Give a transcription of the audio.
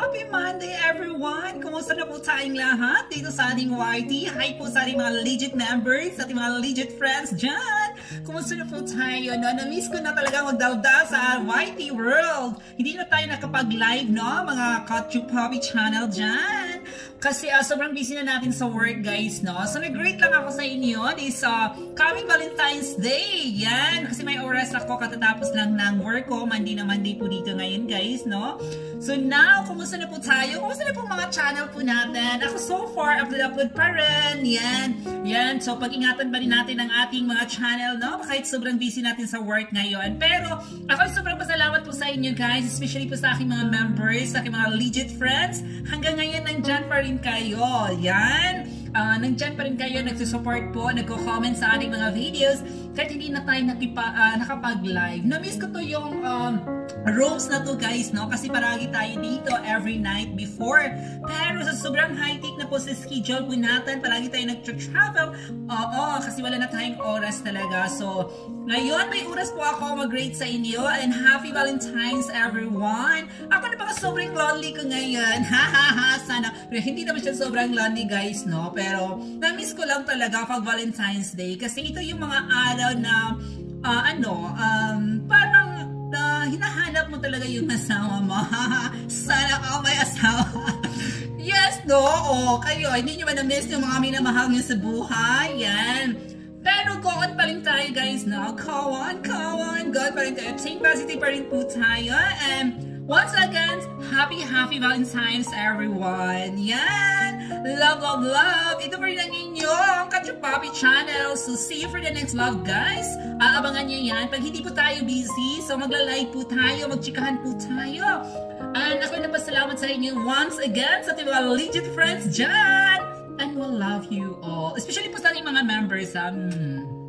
Happy Monday everyone! Kumusta na po tayong lahat dito sa ating YT? Hi po sa ating mga legit members, sa ating mga legit friends dyan! Kumusta na po tayo? No? Na-miss ko na talaga magdalda sa YT world. Hindi na tayo nakapag-live, no? Mga Kotchu Puppy channel dyan. Kasi sobrang busy na natin sa work, guys, no? So nag-greet lang ako sa inyo this coming Valentine's Day. Yan! Kasi may oras ako katatapos lang ng work ko. Monday na Monday po dito ngayon, guys, no? So now, kumusta na po tayo? Kumusta na po mga channel po natin? Ako so far, upload pa rin. Yan. Yan. So pag-ingatan ba rin natin ang ating mga channel, no? Kahit sobrang busy natin sa work ngayon. Pero ako sobrang pasalamat po sa inyo, guys. Especially po sa aking mga members, sa aking mga legit friends. Hanggang ngayon, nandyan pa rin kayo. Yan. Nandyan pa rin kayo, nagsusupport po, nagko-comment sa ating mga videos. Kahit hindi na tayo nakapag-live. Na-miss ko to yung rooms na to, guys, no? Kasi paragi tayo dito every night before. Pero sa sobrang high-tech na po sa schedule po natin, paragi tayo nag-travel. Oo, kasi wala na tayong oras talaga. So, ngayon may oras po ako mag-rate sa inyo. And happy Valentines, everyone! Ako na baka sobrang lonely ko ngayon. Hahaha, sana. Pero hindi naman siya sobrang lonely, guys, no? Pero, na-miss ko lang talaga pag Valentine's Day. Kasi ito yung mga araw na, parang, hinahanap mo talaga yung asawa mo. Sana ako may asawa. Yes, no? O, kayo, hindi nyo ba na-miss yung mga minamahal nyo sa buhay? Yan. Pero go on pa rin tayo, guys, no? Go on. Go on pa rin tayo. Same positive pa rin po tayo. And once again, happy Valentine's, everyone. Yan. Love. Ito pa rin ang inyong Kotchu Puppy channel. So, see you for the next vlog, guys. Aabangan nyo yan. Pag hindi po tayo busy, so magla-live po tayo, magchikahan po tayo. And ako na pasalamat sa inyo once again sa ating mga legit friends dyan. And we'll love you all. Especially po sa ating mga members.